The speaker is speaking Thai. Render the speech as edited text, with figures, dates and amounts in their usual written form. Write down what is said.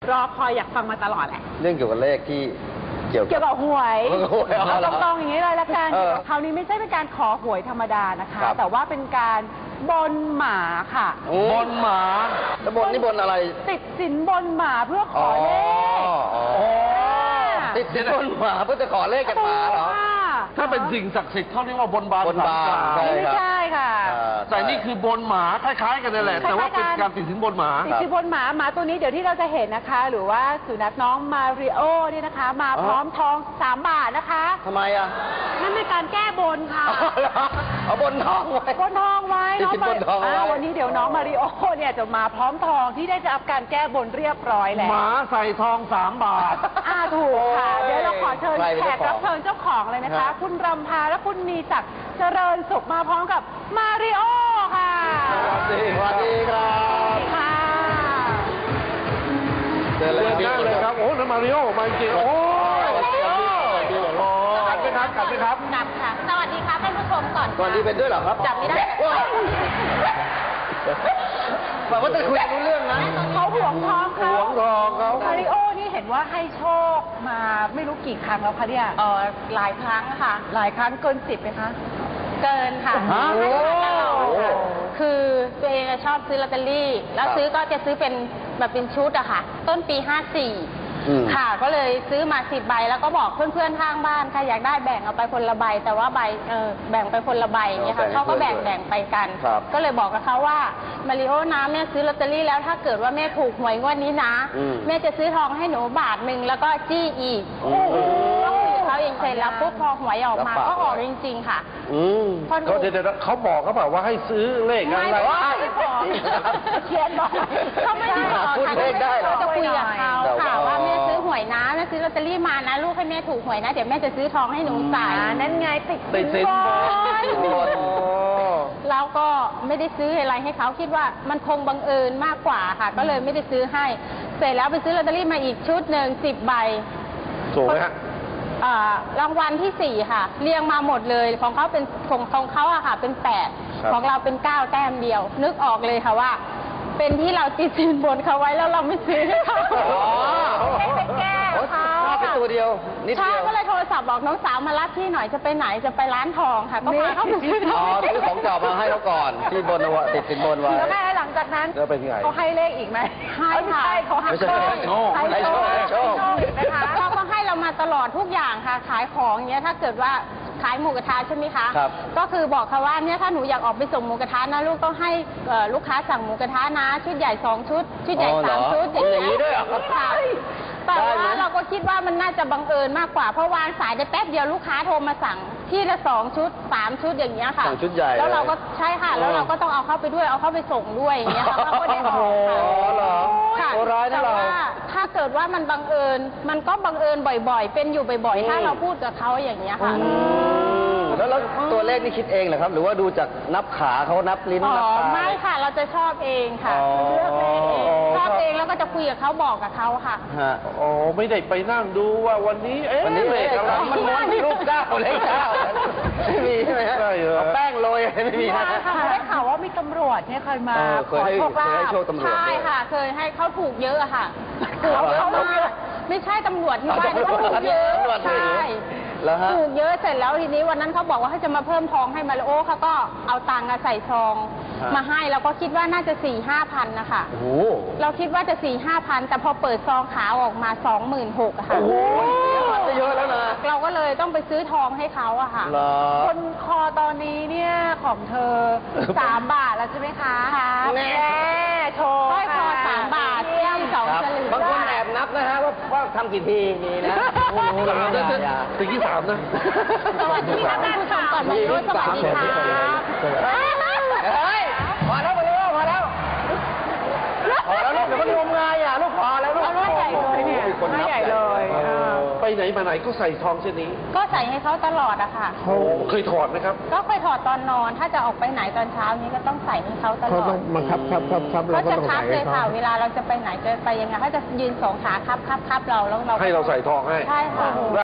รอคอยอยากฟังมาตลอดแหละเรื่องเกี่ยวกับเลขที่เกี่ยวกับหวยเอาตรงๆอย่างนี้เลยละกันคราวนี้ไม่ใช่เป็นการขอหวยธรรมดานะคะแต่ว่าเป็นการบนหมาค่ะบนหมาแล้วบนนี่บนอะไรติดสินบนหมาเพื่อขอเลขติดสินบนหมาเพื่อจะขอเลขจากหมาเหรอถ้าเป็นสิ่งศักดิ์สิทธิ์เขาเรียกว่าบนบานบนบานไม่ใช่ค่ะแต่นี่คือบนหมาคล้ายๆกันนั่นแหละแต่ว่าเป็นการติดสินบนหมาติดสินบนหมาหมาตัวนี้เดี๋ยวที่เราจะเห็นนะคะหรือว่าสุนัขน้องมาริโอนี่นะคะมาพร้อมทอง3 บาทนะคะทำไมอ่ะนั่นเป็นการแก้บนค่ะเอาบนทองไว้บนทองไว้น้องวันนี้เดี๋ยวน้องมาริโอเนี่ยจะมาพร้อมทองที่ได้รับการแก้บนเรียบร้อยแล้วหมาใส่ทอง3 บาทถูกค่ะเดี๋ยวเราขอเชิญแขกรับเชิญเจ้าของเลยนะคะคุณรำพาและคุณมีศักดิ์เจริญสุขมาพร้อมกับมาริโอค่ะสวัสดีครับค่ะเดินเลยครับโอ้นั่นมาริโอมาจริงโอ้กัดไหมครับกัดค่ะสวัสดีครับท่านผู้ชมก่อนสวัสดีเป็นด้วยเหรอครับจับไม่ได้แบบว่าจะคุยรู้เรื่องนะเขาห่วงทองเขามาริโอนี่เห็นว่าให้โชคมาไม่รู้กี่ครั้งแล้วคะเนี่ยหลายครั้งค่ะหลายครั้งเกิน10ไหมคะเกินค่ะคือตัวเองชอบซื้อลอตเตอรี่แล้วซื้อก็จะซื้อเป็นแบบเป็นชุดอะค่ะต้นปี54ค่ะก็เลยซื้อมา10 ใบแล้วก็บอกเพื่อนๆข้างบ้านใครอยากได้แบ่งเอาไปคนละใบแต่ว่าใบแบ่งไปคนละใบเนี่ยค่ะเขาก็แบ่งไปกันก็เลยบอกกับเขาว่ามาริโอนะแม่ซื้อลอตเตอรี่แล้วถ้าเกิดว่าแม่ถูกหวยงวดนี้นะแม่จะซื้อทองให้หนู1 บาทแล้วก็จี้อีกเขาเองเสร็จแล้วปุ๊บพอหวยออกมาก็ออกจริงๆค่ะเขาเขาบอกเขาบอกว่าให้ซื้อเลขอะไรไม่บอกเขียนบอกเขาไม่ได้บอกค่ะเราจะคุยกับเขาค่ะว่าแม่ซื้อหวยนะแม่ซื้อลอตเตอรี่มานะลูกให้แม่ถูกหวยนะเดี๋ยวแม่จะซื้อทองให้หนูใส่นั่นไงติดสินบนเราก็ไม่ได้ซื้ออะไรให้เขาคิดว่ามันคงบังเอิญมากกว่าค่ะก็เลยไม่ได้ซื้อให้เสร็จแล้วไปซื้อลอตเตอรี่มาอีกชุดหนึ่ง10 ใบถูกไหมฮะรางวัลที่4ค่ะเรียงมาหมดเลยของเขาเป็นของเขาอะค่ะเป็น8ของเราเป็น9 แต้มเดียวนึกออกเลยค่ะว่าเป็นที่เราติดสินบนเขาไว้แล้วเราไม่ซื้อให้เขาให้ไปแก้เขาเป็นตัวเดียวนิดเดียวก็เลยโทรศัพท์บอกน้องสาวมารับพี่หน่อยจะไปไหนจะไปร้านทองค่ะก็พาเขาไปซื้อซื้อของเก่ามาให้เขาก่อนที่บนเอาไว้ติดสินบนไว้แล้วหลังจากนั้นเขาให้เลขอีกไหมให้ค่ะเขาให้โชคนะคะเขาก็ให้เรามาตลอดทุกอย่างค่ะขายของเนี้ยถ้าเกิดว่าขายหมูกระทะใช่ไหมคะก็คือบอกเขาว่าเนี่ยถ้าหนูอยากออกไปส่งหมูกระทะนะลูกต้องให้ลูกค้าสั่งหมูกระทะนะชุดใหญ่2 ชุดชุดใหญ่3 ชุดอย่างนี้ด้วยเหรอค่ะแต่ว่าเราก็คิดว่ามันน่าจะบังเอิญมากกว่าเพราะวางสายได้แป๊บเดียวลูกค้าโทรมาสั่งที่ละ2 ชุด3 ชุดอย่างเงี้ยค่ะชุดใหญ่แล้วเราก็ใช่ค่ะแล้วเราก็ต้องเอาเข้าไปด้วยเอาเข้าไปส่งด้วยอย่างเงี้ยค่ะเราก็ได้บอกค่ะแต่ว่าถ้าเกิดว่ามันบังเอิญมันก็บังเอิญบ่อยๆเป็นอยู่บ่อยๆถ้าเราพูดกับเขาอย่างเงี้ยค่ะแล้วตัวเลขนี่คิดเองเหรอครับหรือว่าดูจากนับขาเขานับลิ้นนับตาไม่ค่ะเราจะชอบเองค่ะเลือกเลขเองชอบเองแล้วก็จะคุยกับเขาบอกกับเขาค่ะอ๋อไม่ได้ไปนั่งดูว่าวันนี้เลขอะไรมันม้วนรูป9เลข9ไม่มีใช่ไหมฮะแป้งโรยไม่มีนะได้ข่าวว่ามีตำรวจเนี่ยเคยมาขอโชคลาภใช่ค่ะเคยให้เขาถูกเยอะค่ะเขาไม่ใช่ตำรวจที่บ้านเขาถูกเยอะใช่ถูกเยอะเสร็จแล้วทีนี้วันนั้นเขาบอกว่าเขาจะมาเพิ่มทองให้มาริโอเขาก็เอาตังค์ใส่ซองมาให้เราก็คิดว่าน่าจะ4-5 พันนะคะเราคิดว่าจะ4-5 พันแต่พอเปิดซองขาวออกมา26,000ค่ะจะเยอะแล้วนะเราก็เลยต้องไปซื้อทองให้เขาอะค่ะคนคอตอนนี้เนี่ยของเธอ3 บาทแล้วใช่ไหมคะแน่โชว์ให้คอ3 บาทเที่ยม2 สลึงบางคนแอบนับนะฮะว่าทำกี่ทีมีนะถึงที่3นะสวัสดีค่ะท่านผู้ชมก่อนมาดูสวัสดีค่ะพอแล้วลูกเดี๋ยวมันงมงายลูกพอแล้วลูกใหญ่เลยเนี่ยใหญ่เลยไปไหนมาไหนก็ใส่ทองเช่นนี้ก็ใส่ให้เขาตลอดอะค่ะเคยถอดไหมครับก็เคยถอดตอนนอนถ้าจะออกไปไหนตอนเช้านี้ก็ต้องใส่ให้เขาตลอดเขาต้องมาครับเราก็ต้องใส่ให้เขาเวลาเราจะไปไหนจะไปยังไงเขาจะยืน2 ขาครับเราแล้วเราให้เราใส่ทองให้ใช่ค่ะ